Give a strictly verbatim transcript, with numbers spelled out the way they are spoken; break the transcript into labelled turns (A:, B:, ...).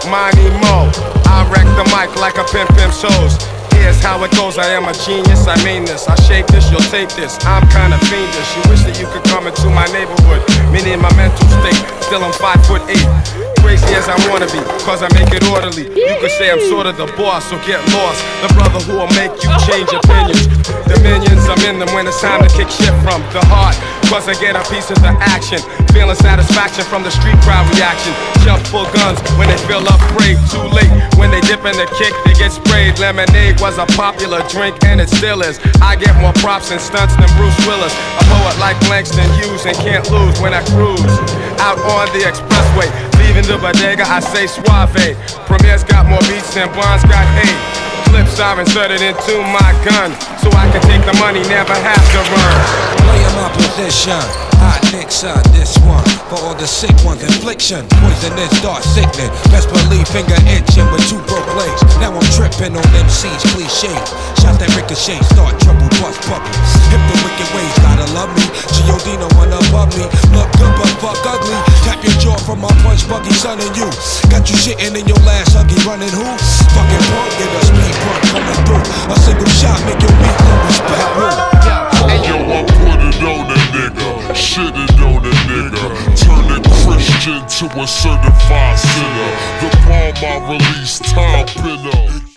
A: Money Mo. I wreck the mic like a pimp pimp shows. Here's how it goes, I am a genius, I mean this. I shape this, you'll tape this, I'm kinda fiendish. You wish that you could come into my neighborhood. Meaning my mental state, still I'm five foot eight. Crazy as I wanna be, cause I make it orderly. You could say I'm sort of the boss, so get lost. The brother who will make you change opinions. Dominions, I'm in them when it's time to kick shit from the heart. Cause I get a piece of the action. Feeling satisfaction from the street crowd reaction. Jump full guns when they feel afraid. Too late when they dip in the kick, they get sprayed. Lemonade was a popular drink and it still is. I get more props and stunts than Bruce Willis. A poet like Langston Hughes and can't lose when I cruise out on the expressway. Leaving the bodega, I say suave. Premier's got more beats than Bond's got hate. Clips are inserted into my gun, so I can take the money, never have to run.
B: Play in my position, hot Nixon, this one for all the sick ones. Infliction, poisonous, dark sickening. Best believe finger itching with two broke legs. Now I'm tripping on M C's cliches. Shots that ricochet, start trouble, bust puppies. Hip the wicked ways, gotta love me. G O D no one above me. Look good but fuck ugly. Tap your jaw from my punch buggy, son and you. Got you shitting in your last huggy, running who? Fucking punk, get a speed bump coming through. A single shot make your meat look respect me.
C: Yo, I put it on a nigga, shit it on a nigga. Turn a Christian to a certified sinner. The bomb I release, Tom Pinner.